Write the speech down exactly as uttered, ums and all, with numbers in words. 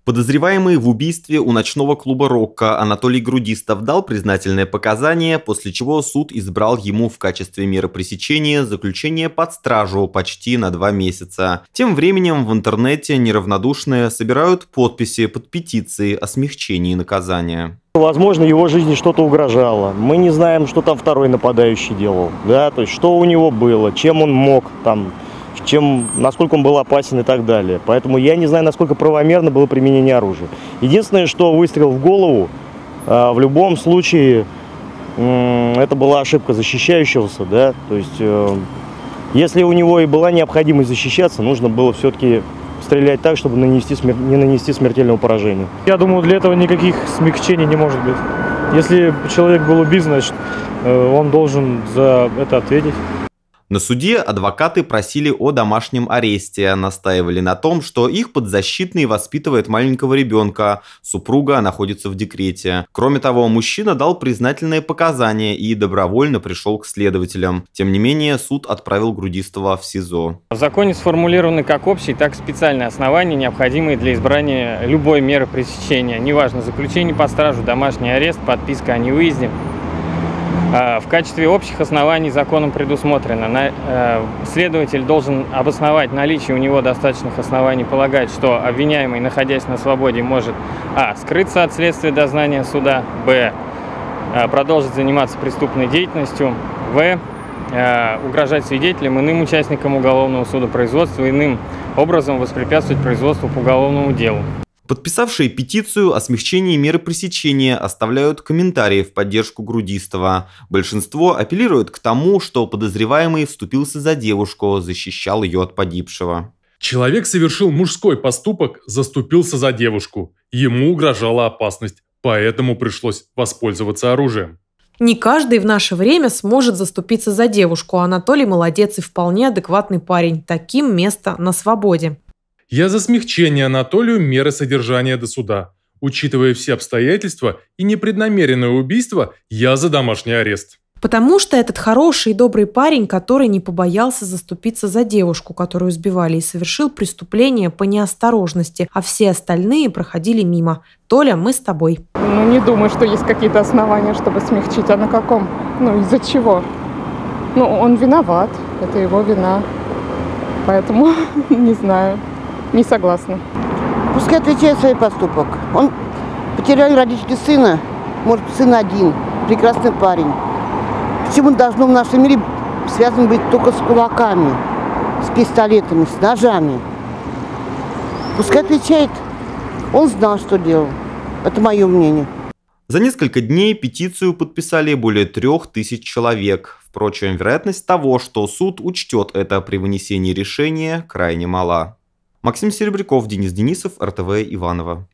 Подозреваемый в убийстве у ночного клуба «Рокко» Анатолий Грудистов дал признательное показание, после чего суд избрал ему в качестве меры пресечения заключение под стражу почти на два месяца. Тем временем в интернете неравнодушные собирают подписи под петицией о смягчении наказания. Возможно, его жизни что-то угрожало. Мы не знаем, что там второй нападающий делал, да, то есть что у него было, чем он мог там, чем, насколько он был опасен и так далее. Поэтому я не знаю, насколько правомерно было применение оружия. Единственное, что выстрел в голову, в любом случае, это была ошибка защищающегося, да, то есть если у него и была необходимость защищаться, нужно было все-таки стрелять так, чтобы нанести смер... не нанести смертельного поражения. Я думаю, для этого никаких смягчений не может быть. Если человек был убит, значит, он должен за это ответить. На суде адвокаты просили о домашнем аресте, настаивали на том, что их подзащитный воспитывает маленького ребенка, супруга находится в декрете. Кроме того, мужчина дал признательные показания и добровольно пришел к следователям. Тем не менее, суд отправил Грудистова в СИЗО. В законе сформулированы как общие, так и специальные основания, необходимые для избрания любой меры пресечения. Неважно, заключение под стражу, домашний арест, подписка о невыезде. В качестве общих оснований законом предусмотрено, следователь должен обосновать наличие у него достаточных оснований полагать, что обвиняемый, находясь на свободе, может а. скрыться от следствия дознания суда, б. продолжить заниматься преступной деятельностью, в. угрожать свидетелям, иным участникам уголовного судопроизводства, иным образом воспрепятствовать производству по уголовному делу. Подписавшие петицию о смягчении меры пресечения оставляют комментарии в поддержку Грудистова. Большинство апеллирует к тому, что подозреваемый вступился за девушку, защищал ее от погибшего. Человек совершил мужской поступок, заступился за девушку. Ему угрожала опасность, поэтому пришлось воспользоваться оружием. Не каждый в наше время сможет заступиться за девушку. Анатолий молодец и вполне адекватный парень. Таким место на свободе. Я за смягчение Анатолию меры содержания до суда. Учитывая все обстоятельства и непреднамеренное убийство, я за домашний арест. Потому что этот хороший и добрый парень, который не побоялся заступиться за девушку, которую избивали, и совершил преступление по неосторожности, а все остальные проходили мимо. Толя, мы с тобой. Ну, не думаю, что есть какие-то основания, чтобы смягчить. А на каком? Ну, из-за чего? Ну, он виноват. Это его вина. Поэтому не знаю. Не согласна. Пускай отвечает за свой поступок. Он потерял родителей сына, может, сын один, прекрасный парень. Почему должно в нашем мире связано быть только с кулаками, с пистолетами, с ножами? Пускай отвечает. Он знал, что делал. Это мое мнение. За несколько дней петицию подписали более трех тысяч человек. Впрочем, вероятность того, что суд учтет это при вынесении решения, крайне мала. Максим Серебряков, Денис Денисов, эр тэ вэ Иваново.